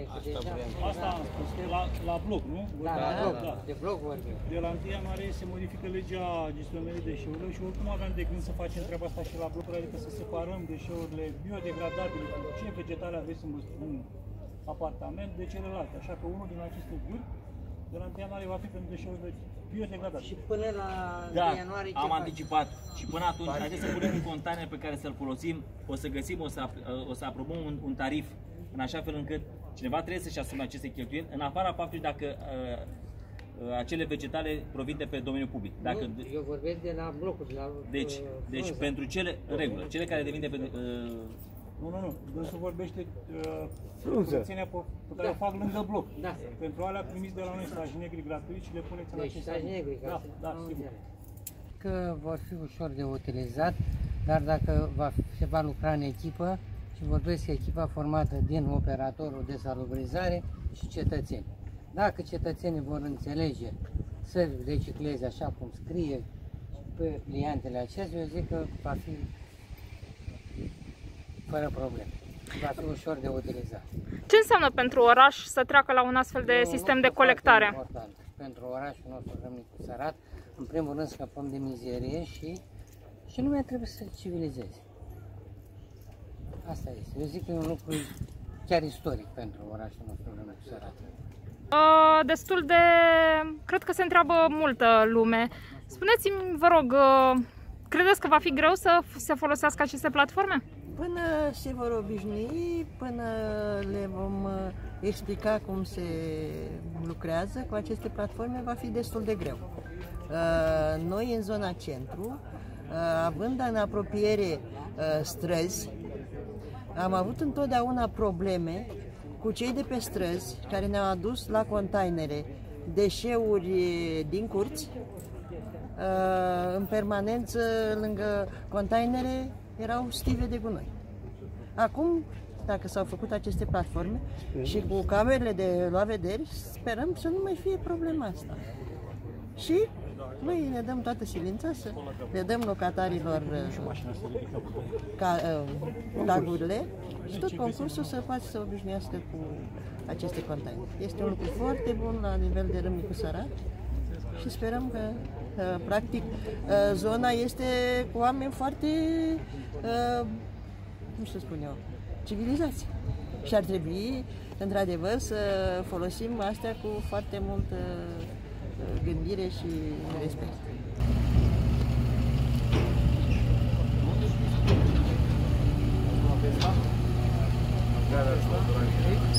Asta am spus, că e la bloc, nu? Da, la bloc, de bloc vorbim. De la 1 ianuarie se modifică legea gestionării deșeurilor și oricum aveam de gând să facem treaba asta și la blocuri, adică să separăm deșeurile biodegradabile, ce vegetale aveți în apartament, de celelalte. Așa că unul din aceste guri, de la 1 ianuarie va fi pentru deșeurile biodegradabile. Și până la 1 ianuarie am anticipat. Și până atunci, haideți să punem un container pe care să-l folosim, o să găsim, o să aprobăm un tarif în așa fel încât cineva trebuie să-și asume aceste cheltuieli, în afara faptului dacă acele vegetale provin de pe domeniul public. Dacă, eu vorbesc de la blocuri. Deci pentru cele, în regulă, cele care devin de pe... Nu. Dânsul vorbește curățenia pe care o fac lângă bloc. Da. Pentru alea primiți de la noi saji negri gratuit și le puneți în acest saji negri, da, sigur. Că vor fi ușor de utilizat, dar dacă se va lucra în echipă, și vorbesc echipa formată din operatorul de salubrizare și cetățeni. Dacă cetățenii vor înțelege să recicleze așa cum scrie pe pliantele acestea, eu zic că va fi fără probleme. Va fi ușor de utilizat. Ce înseamnă pentru oraș să treacă la un astfel de sistem de colectare? Important. Pentru orașul nostru Râmnicu Sărat, în primul rând scăpăm de mizerie și lumea trebuie să se civilizeze. Asta este. Eu zic că e un lucru chiar istoric pentru orașul nostru Râmnicu Sărat. Destul de... cred că se întreabă multă lume. Spuneți-mi, vă rog, credeți că va fi greu să se folosească aceste platforme? Până se vor obișnui, până le vom explica cum se lucrează cu aceste platforme, va fi destul de greu. Noi în zona centru, având în apropiere străzi, am avut întotdeauna probleme cu cei de pe străzi care ne-au adus la containere deșeuri din curți, în permanență lângă containere erau stive de gunoi. Acum, dacă s-au făcut aceste platforme și cu camerele de luat vederi, sperăm să nu mai fie problema asta. Și noi ne dăm toată silința, să le dăm locatarilor lagurile și tot concursul să poată să obișnuiască cu aceste containere. Este un lucru foarte bun la nivel de Râmnicu Sărat și sperăm că practic zona este cu oameni foarte, nu știu să spun eu, civilizați. Și ar trebui, într-adevăr, să folosim astea cu foarte multă gândire și respect.